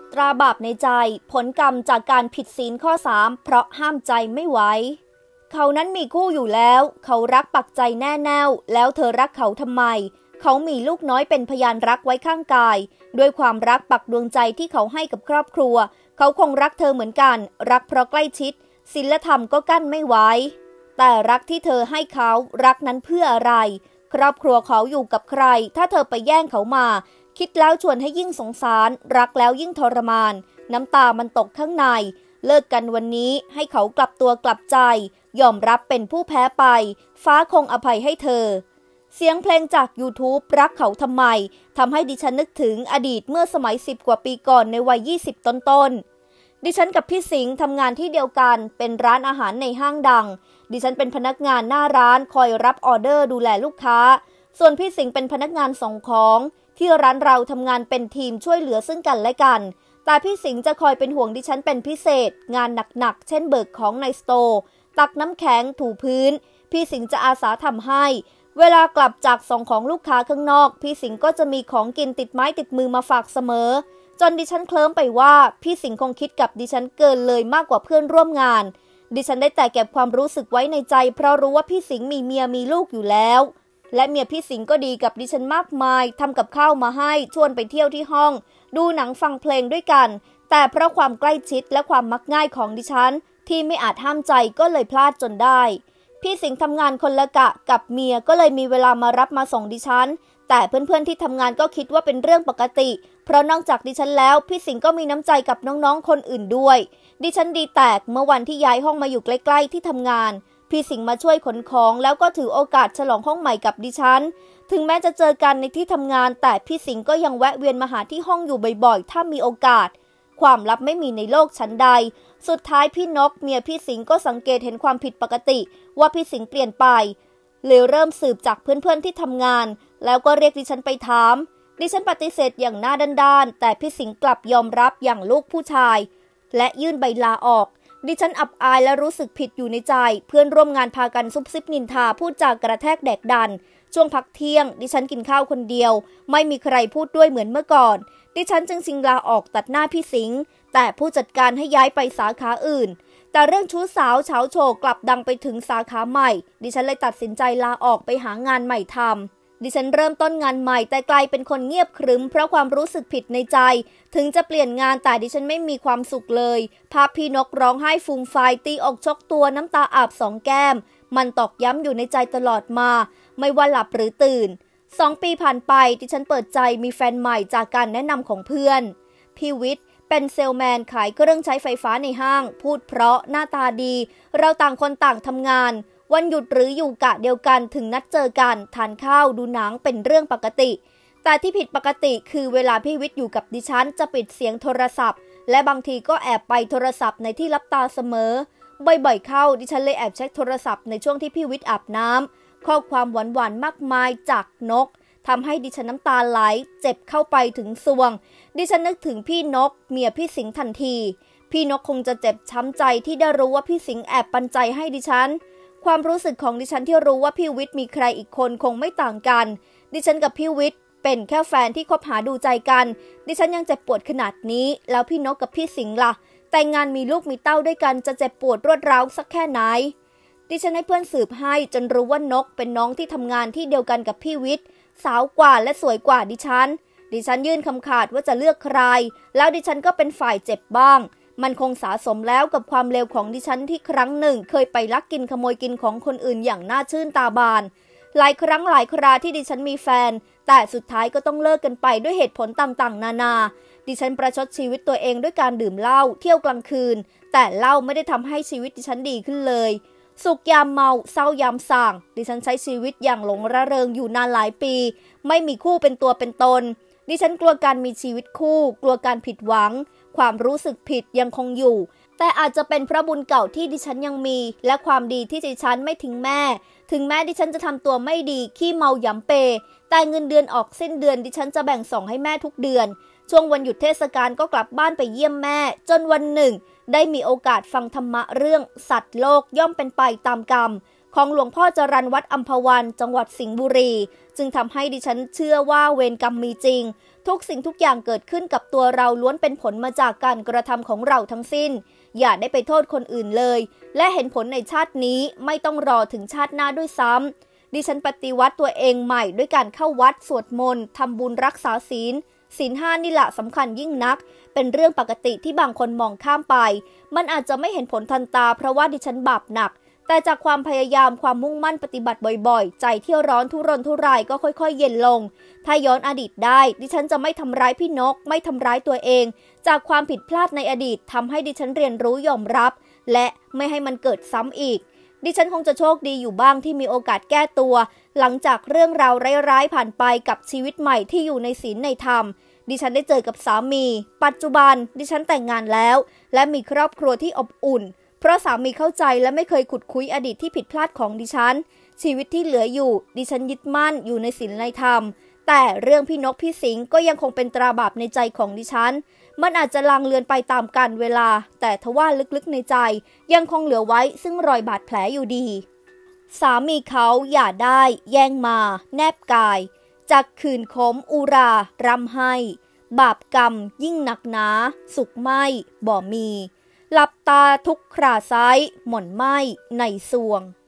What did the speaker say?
ตราบาปในใจผลกรรมจากการผิดศีลข้อ3เพราะห้ามใจไม่ไหวเขานั้นมีคู่อยู่แล้วเขารักปักใจแน่แน่วแล้วเธอรักเขาทำไมเขามีลูกน้อยเป็นพยานรักไว้ข้างกายด้วยความรักปักดวงใจที่เขาให้กับครอบครัวเขาคงรักเธอเหมือนกันรักเพราะใกล้ชิดศีลธรรมก็กั้นไม่ไหวแต่รักที่เธอให้เขารักนั้นเพื่ออะไรครอบครัวเขาอยู่กับใครถ้าเธอไปแย่งเขามาคิดแล้วชวนให้ยิ่งสงสารรักแล้วยิ่งทรมานน้ำตามันตกข้างในเลิกกันวันนี้ให้เขากลับตัวกลับใจยอมรับเป็นผู้แพ้ไปฟ้าคงอภัยให้เธอเสียงเพลงจาก YouTube รักเขาทำไมทำให้ดิฉันนึกถึงอดีตเมื่อสมัย10กว่าปีก่อนในวัย20ต้นๆดิฉันกับพี่สิงห์ทำงานที่เดียวกันเป็นร้านอาหารในห้างดังดิฉันเป็นพนักงานหน้าร้านคอยรับออเดอร์ดูแลลูกค้าส่วนพี่สิงห์เป็นพนักงานส่งของที่ร้านเราทำงานเป็นทีมช่วยเหลือซึ่งกันและกันแต่พี่สิงห์จะคอยเป็นห่วงดิฉันเป็นพิเศษงานหนักๆเช่นเบิกของในสโตร์ตักน้ำแข็งถูพื้นพี่สิงห์จะอาสาทำให้เวลากลับจากส่งของลูกค้าข้างนอกพี่สิงห์ก็จะมีของกินติดไม้ติดมือมาฝากเสมอจนดิฉันเคลิ้มไปว่าพี่สิงห์คงคิดกับดิฉันเกินเลยมากกว่าเพื่อนร่วมงานดิฉันได้แต่เก็บความรู้สึกไว้ในใจเพราะรู้ว่าพี่สิงห์มีเมียมีลูกอยู่แล้วและเมียพี่สิงห์ก็ดีกับดิฉันมากมายทำกับข้าวมาให้ชวนไปเที่ยวที่ห้องดูหนังฟังเพลงด้วยกันแต่เพราะความใกล้ชิดและความมักง่ายของดิฉันที่ไม่อาจห้ามใจก็เลยพลาดจนได้พี่สิงห์ทำงานคนละกะกับเมียก็เลยมีเวลามารับมาส่งดิฉันแต่เพื่อนๆที่ทำงานก็คิดว่าเป็นเรื่องปกติเพราะนอกจากดิฉันแล้วพี่สิงห์ก็มีน้ำใจกับน้องๆคนอื่นด้วยดิฉันดีแตกเมื่อวันที่ย้ายห้องมาอยู่ใกล้ๆที่ทำงานพี่สิงห์มาช่วยขนของแล้วก็ถือโอกาสฉลองห้องใหม่กับดิฉันถึงแม้จะเจอกันในที่ทำงานแต่พี่สิงห์ก็ยังแวะเวียนมาหาที่ห้องอยู่บ่อยๆถ้ามีโอกาสความลับไม่มีในโลกชั้นใดสุดท้ายพี่นกเมียพี่สิงห์ก็สังเกตเห็นความผิดปกติว่าพี่สิงห์เปลี่ยนไปเลยเริ่มสืบจากเพื่อนๆที่ทำงานแล้วก็เรียกดิฉันไปถามดิฉันปฏิเสธอย่างหน้าด้านๆแต่พี่สิงห์กลับยอมรับอย่างลูกผู้ชายและยื่นใบลาออกดิฉันอับอายและรู้สึกผิดอยู่ในใจเพื่อนร่วมงานพากันซุบซิบนินทาพูดจากกระแทกแดกดันช่วงพักเที่ยงดิฉันกินข้าวคนเดียวไม่มีใครพูดด้วยเหมือนเมื่อก่อนดิฉันจึงชิงลาออกตัดหน้าพี่สิงห์แต่ผู้จัดการให้ย้ายไปสาขาอื่นแต่เรื่องชู้สาวเฉาโฉกกลับดังไปถึงสาขาใหม่ดิฉันเลยตัดสินใจลาออกไปหางานใหม่ทำดิฉันเริ่มต้นงานใหม่แต่กลายเป็นคนเงียบขรึมเพราะความรู้สึกผิดในใจถึงจะเปลี่ยนงานแต่ดิฉันไม่มีความสุขเลยภาพพี่นกร้องไห้ฟูมฟายตีอกชกตัวน้ำตาอาบ2 แก้มมันตอกย้ำอยู่ในใจตลอดมาไม่ว่าหลับหรือตื่น2 ปีผ่านไปดิฉันเปิดใจมีแฟนใหม่จากการแนะนำของเพื่อนพี่วิทย์เป็นเซลแมนขายเครื่องใช้ไฟฟ้าในห้างพูดเพราะหน้าตาดีเราต่างคนต่างทำงานวันหยุดหรืออยู่กะเดียวกันถึงนัดเจอกันทานข้าวดูหนังเป็นเรื่องปกติแต่ที่ผิดปกติคือเวลาพี่วิทย์อยู่กับดิฉันจะปิดเสียงโทรศัพท์และบางทีก็แอบไปโทรศัพท์ในที่ลับตาเสมอบ่อยๆเข้าดิฉันเลยแอบเช็คโทรศัพท์ในช่วงที่พี่วิทย์อาบน้ำข้อความหวานๆมากมายจากนกทำให้ดิฉันน้ำตาไหลเจ็บเข้าไปถึงซวงดิฉันนึกถึงพี่นกเมียพี่สิงห์ทันทีพี่นกคงจะเจ็บช้ำใจที่ได้รู้ว่าพี่สิงห์แอบปันใจให้ดิฉันความรู้สึกของดิฉันที่รู้ว่าพี่วิทย์มีใครอีกคนคงไม่ต่างกันดิฉันกับพี่วิทย์เป็นแค่แฟนที่คบหาดูใจกันดิฉันยังเจ็บปวดขนาดนี้แล้วพี่นกกับพี่สิงห์ล่ะแต่งงานมีลูกมีเต้าด้วยกันจะเจ็บปวดรวดร้าวสักแค่ไหนดิฉันให้เพื่อนสืบให้จนรู้ว่านกเป็นน้องที่ทำงานที่เดียวกันกับพี่วิทย์สาวกว่าและสวยกว่าดิฉันยื่นคำขาดว่าจะเลือกใครแล้วดิฉันก็เป็นฝ่ายเจ็บบ้างมันคงสะสมแล้วกับความเลวของดิฉันที่ครั้งหนึ่งเคยไปลักกินขโมยกินของคนอื่นอย่างน่าชื่นตาบานหลายครั้งหลายคราที่ดิฉันมีแฟนแต่สุดท้ายก็ต้องเลิกกันไปด้วยเหตุผลต่างๆนานาดิฉันประชดชีวิตตัวเองด้วยการดื่มเหล้าเที่ยวกลางคืนแต่เหล้าไม่ได้ทำให้ชีวิตดิฉันดีขึ้นเลยสุขยามเมาเศร้ายามส่างดิฉันใช้ชีวิตอย่างหลงระเริงอยู่นานหลายปีไม่มีคู่เป็นตัวเป็นตนดิฉันกลัวการมีชีวิตคู่กลัวการผิดหวังความรู้สึกผิดยังคงอยู่แต่อาจจะเป็นเพราะบุญเก่าที่ดิฉันยังมีและความดีที่ดิฉันไม่ทิ้งแม่ถึงแม้ดิฉันจะทำตัวไม่ดีขี้เมาหยำเปแต่เงินเดือนออกสิ้นเดือนดิฉันจะแบ่งส่งให้แม่ทุกเดือนช่วงวันหยุดเทศกาลก็กลับบ้านไปเยี่ยมแม่จนวันหนึ่งได้มีโอกาสฟังธรรมะเรื่องสัตว์โลกย่อมเป็นไปตามกรรมของหลวงพ่อจรัญวัดอัมพวันจังหวัดสิงห์บุรีจึงทำให้ดิฉันเชื่อว่าเวรกรรมมีจริงทุกสิ่งทุกอย่างเกิดขึ้นกับตัวเราล้วนเป็นผลมาจากการกระทำของเราทั้งสิ้นอย่าได้ไปโทษคนอื่นเลยและเห็นผลในชาตินี้ไม่ต้องรอถึงชาติหน้าด้วยซ้ำดิฉันปฏิวัติตัวเองใหม่ด้วยการเข้าวัดสวดมนต์ทำบุญรักษาศีล5นี่แหละสำคัญยิ่งนักเป็นเรื่องปกติที่บางคนมองข้ามไปมันอาจจะไม่เห็นผลทันตาเพราะว่าดิฉันบาปหนักแต่จากความพยายามความมุ่งมั่นปฏิบัติบ่อยๆใจที่ร้อนทุรนทุรายก็ค่อยๆเย็นลงถ้าย้อนอดีตได้ดิฉันจะไม่ทำร้ายพี่นกไม่ทำร้ายตัวเองจากความผิดพลาดในอดีตทำให้ดิฉันเรียนรู้ยอมรับและไม่ให้มันเกิดซ้ำอีกดิฉันคงจะโชคดีอยู่บ้างที่มีโอกาสแก้ตัวหลังจากเรื่องราวร้ายๆผ่านไปกับชีวิตใหม่ที่อยู่ในศีลในธรรมดิฉันได้เจอกับสามีปัจจุบันดิฉันแต่งงานแล้วและมีครอบครัวที่อบอุ่นเพราะสามีเข้าใจและไม่เคยขุดคุยอดีตที่ผิดพลาดของดิฉันชีวิตที่เหลืออยู่ดิฉันยึดมั่นอยู่ในศีลในธรรมแต่เรื่องพี่นกพี่สิงห์ก็ยังคงเป็นตราบาปในใจของดิฉันมันอาจจะลางเลือนไปตามกาลเวลาแต่ทว่าลึกๆในใจยังคงเหลือไว้ซึ่งรอยบาดแผลอยู่ดีสามีเขาอย่าได้แย่งมาแนบกายจากคืนขมอุรารำให้บาปกรรมยิ่งหนักหนาสุขไม่บ่มีหลับตาทุกคราซ้ายหม่อนไหมในสวง